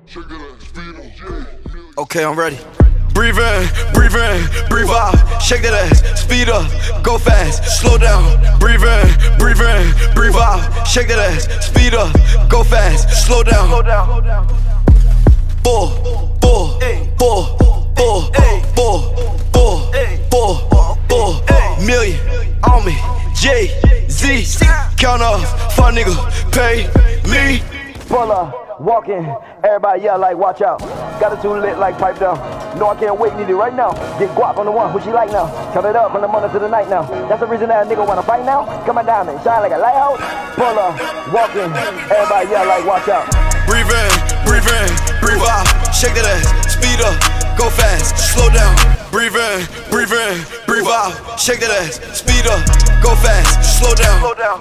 Okay, I'm ready. Breathe in, breathe out. Shake that ass, speed up, go fast, slow down. Breathe in, breathe out. Shake that ass, speed up, go fast, slow down. Four, million on me, Jay-Z. Count up, fuck nigga, pay me. Pull up, walking, everybody yell like watch out. Got it too lit like pipe down. No, I can't wait, need it right now. Get guap on the one, who she like now. Count it up from the morning to the night now. That's the reason that a nigga wanna fight now. Come on down and shine like a lighthouse. Pull up, walking, everybody yell like watch out. Breathe in, breathe out. Shake that ass, speed up, go fast, slow down. Breathe in, breathe out. Shake that ass, speed up, go fast, slow down.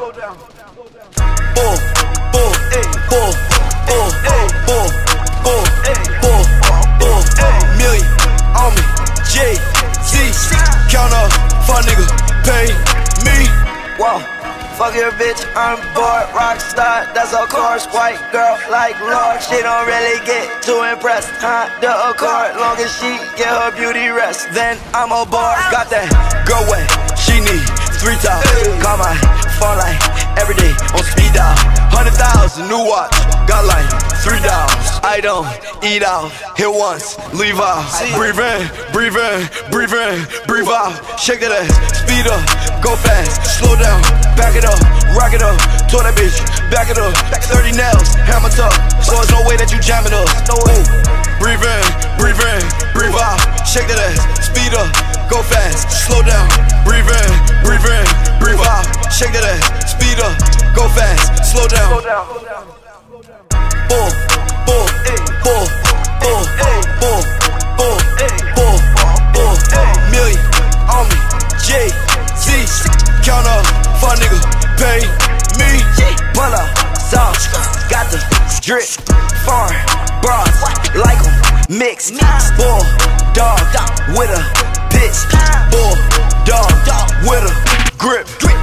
Million on me, Jay-Z. Count up, fuck nigga, pay me. Whoa, fuck your bitch, I'm bored. Rockstar, that's of course. White girl like Lord, she don't really get too impressed. The Accord, long as she get her beauty rest, then I'm aboard. Got that girl wet, she need 3 times. Call my phone like every day on speed dial. 100,000 new watch, got like 3 dials. I don't eat out, hit once, leave out. Breathe in, breathe out. Shake that ass, speed up, go fast, slow down. Back it up, rock it up, told that bitch, back it up. 30 nails, hammer tough, so there's no way that you jamming us. No way. Breathe in, breathe out. Shake that ass, speed up, go fast, slow down. Breathe in, breathe out. Shake that ass, speed up, go fast, slow down. Million on me, Jay-Z. Count up, fuck nigga, pay me. Pull up, sauce, got the drip. Foreign bras, like them mixed. Bull dog with a bitch. Bull dog with a grip.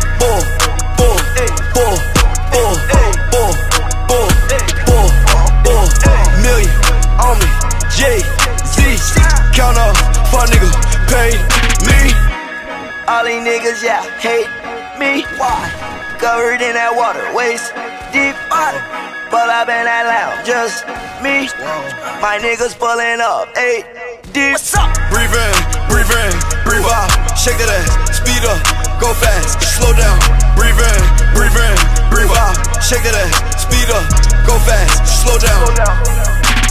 Million on me, Jay-Z. Count up, fuck nigga, pay me. All these niggas, yeah, hate me. Why? Covered in that water, waist deep water. Pull up in that lounge, just me. My niggas pulling up, 8 deep. What's up? Breathe in, breathe out. Shake that ass, speed up, go fast, slow down. Breathe in, breathe out. Shake that ass, speed up, go fast, slow down.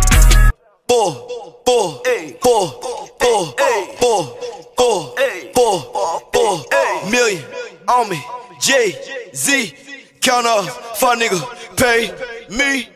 Million on me, Jay-Z. Count up, fuck nigga, pay me.